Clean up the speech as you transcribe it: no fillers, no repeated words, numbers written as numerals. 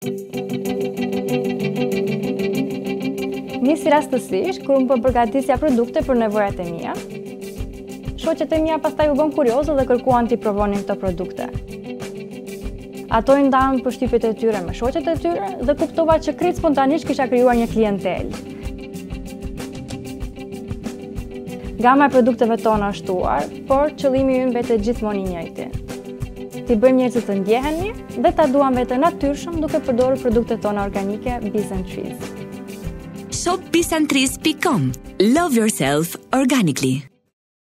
Nisi rastësisht kur unë përgatisja produkte për nevojat e mia. Shoqet e mia pastaj u bën kurioze dhe kërkuan t'i provonin këto produkte. Ato i ndanë përshtypjet e tyre me shoqet e tyre dhe kuptova që krejt spontanisht kisha krijuar një klientelë. Gama e produkteve tona është shtuar, por qëllimi ynë mbetet gjithmonë i njëjti. T'i bëjmë njerëzit të ndjehen mirë dhe ta duan veten natyrshëm duke përdorur produktet tona organike Bees and Trees. Shop beesandtrees.com. Love yourself organically.